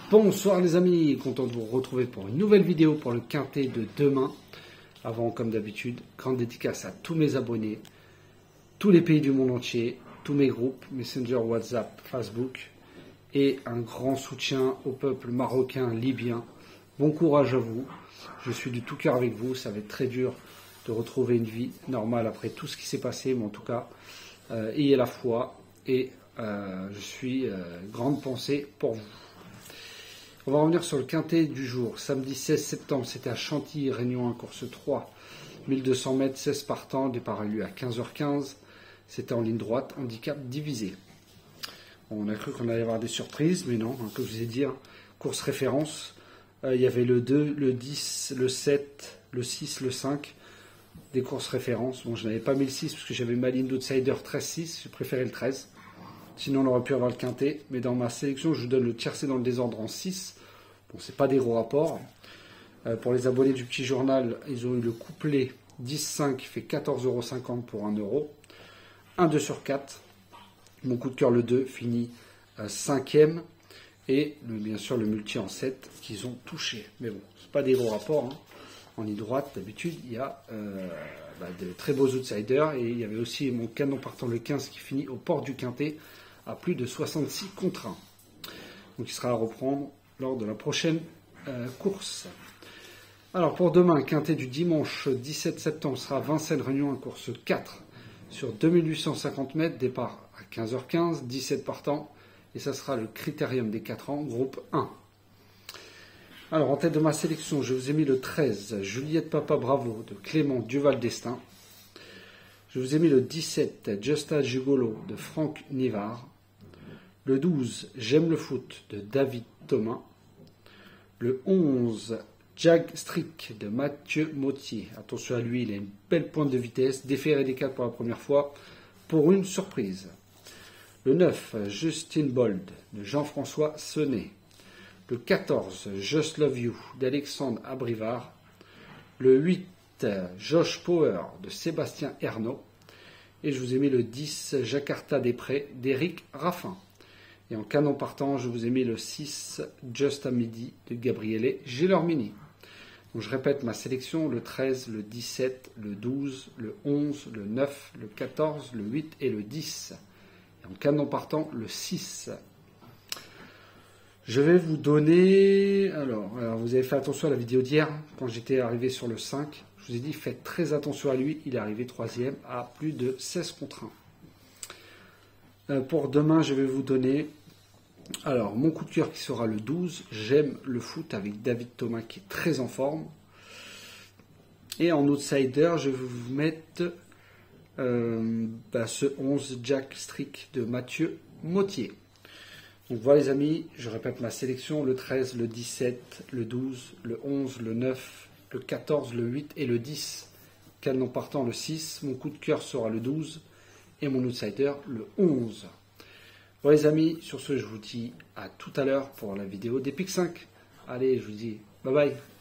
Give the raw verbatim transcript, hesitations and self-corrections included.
Bonsoir les amis, content de vous retrouver pour une nouvelle vidéo pour le quintet de demain. Avant, comme d'habitude, grande dédicace à tous mes abonnés, tous les pays du monde entier, tous mes groupes, Messenger, WhatsApp, Facebook, et un grand soutien au peuple marocain, libyen. Bon courage à vous, je suis du tout cœur avec vous, ça va être très dur de retrouver une vie normale après tout ce qui s'est passé, mais en tout cas, euh, ayez la foi et euh, je suis euh, grande pensée pour vous. On va revenir sur le quintet du jour. Samedi seize septembre, c'était à Chantilly, Réunion un, course trois, mille deux cents mètres, seize partants, départ a lieu à quinze heures quinze. C'était en ligne droite, handicap divisé. Bon, on a cru qu'on allait avoir des surprises, mais non, hein, comme je vous ai dit, hein, course référence. Euh, il y avait le deux, le dix, le sept, le six, le cinq, des courses références. Bon, je n'avais pas mis le six parce que j'avais ma ligne d'outsider treize six, j'ai préféré le treize. Sinon, on aurait pu avoir le quintet, mais dans ma sélection, je vous donne le tiercé dans le désordre en six. Bon, c'est pas des gros rapports. Euh, pour les abonnés du petit journal, ils ont eu le couplet dix cinq qui fait quatorze euros cinquante pour un euro. un deux sur quatre. Mon coup de cœur, le deux, finit euh, cinquième. Et le, bien sûr, le multi en sept qu'ils ont touché. Mais bon, c'est pas des gros rapports. Hein. En ligne droite, d'habitude, il y a euh, bah, de très beaux outsiders. Et il y avait aussi mon canon partant le quinze qui finit aux portes du quintet à plus de soixante-six contre un. Donc il sera à reprendre lors de la prochaine euh, course. Alors pour demain, quintet du dimanche dix-sept septembre sera Vincennes-Réunion, course quatre sur deux mille huit cent cinquante mètres, départ à quinze heures quinze, dix-sept partants, et ça sera le critérium des quatre ans, groupe un. Alors en tête de ma sélection, je vous ai mis le treize, Juliette Papa Bravo de Clément Duval d'Estaing. Je vous ai mis le dix-sept, Justa Gigolo de Franck Nivard. Le douze, J'aime le foot de David Thomas. Le onze, Jag Strick de Mathieu Mottier. Attention à lui, il a une belle pointe de vitesse. Déféré des quatre pour la première fois pour une surprise. Le neuf, Justin Bold de Jean-François Senet. Le quatorze, Just Love You d'Alexandre Abrivard. Le huit, Josh Power de Sébastien Ernaud. Et je vous ai mis le dix, Jakarta des Prés d'Éric Raffin. Et en canon partant, je vous ai mis le six, Just à midi de Gabriele Gelormini. Donc je répète ma sélection, le treize, le dix-sept, le douze, le onze, le neuf, le quatorze, le huit et le dix. Et en canon partant, le six. Je vais vous donner... Alors, alors, vous avez fait attention à la vidéo d'hier, quand j'étais arrivé sur le cinq. Je vous ai dit, faites très attention à lui. Il est arrivé troisième à plus de seize contre un. Euh, pour demain, je vais vous donner... Alors, mon coup de cœur qui sera le douze. J'aime le foot avec David Thomas qui est très en forme. Et en outsider, je vais vous mettre euh, bah, ce onze, Jack Strick de Mathieu Mottier. Donc voilà les amis, je répète ma sélection, le treize, le dix-sept, le douze, le onze, le neuf, le quatorze, le huit et le dix. Canon partant le six, mon coup de cœur sera le douze et mon outsider le onze. Voilà les amis, sur ce je vous dis à tout à l'heure pour la vidéo des Pics cinq. Allez, je vous dis bye bye.